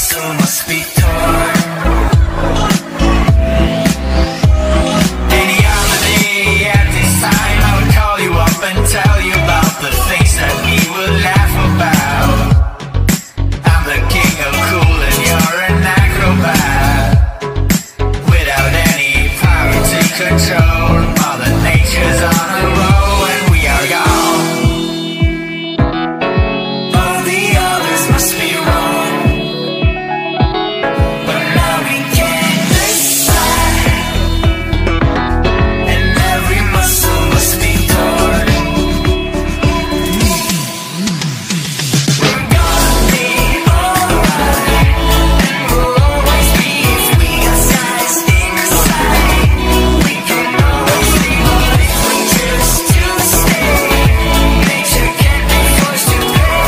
muscle must be torn. Any other day at this time I would call you up and tell you about the things that we would laugh about. I'm the king of cool and you're an acrobat, without any power to control. Mother Nature's on a roll and we are gone. All the others must be wrong, but now we can decide, and every muscle must be torn. We're gonna be alright, and we'll always be if we got size inside. We can always leave, but if we choose to stay, nature can't be forced to pay.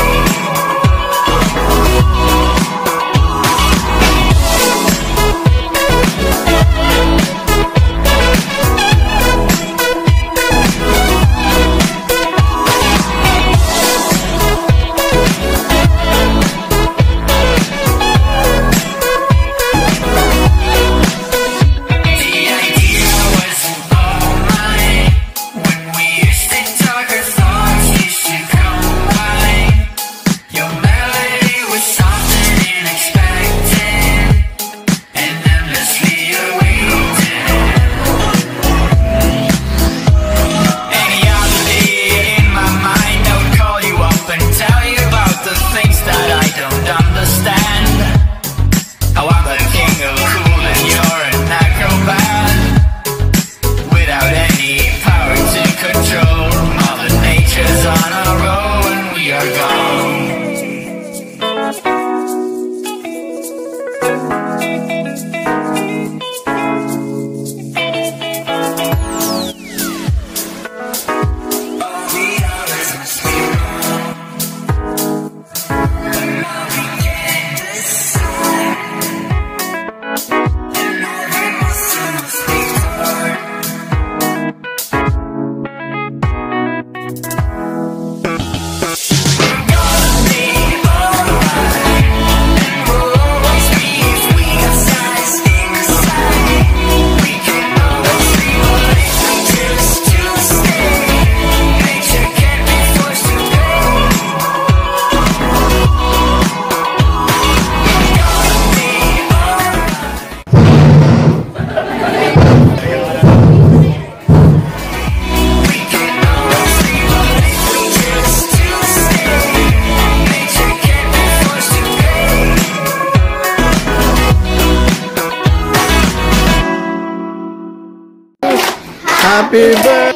The idea wasn't all mine. When we used to talk, our thoughts used to combine. Your melody was soft and unexpected, and endlessly awaited. Any other day in my mind I would call you up and tell you about the things that I don't understand. How I'm the king of cool and you're an acrobat, without any power to control. Mother Nature's on a roll and we are gone. All the others must be wrong, but now we can decide, and every muscle must be torn. We're gonna be alright, and we'll always be if we got size inside. We can always leave, but if we choose to stay, nature can't be forced to pay. We're gonna be We can always leave, but if we choose to stay, nature can't be forced to pay. Happy birthday.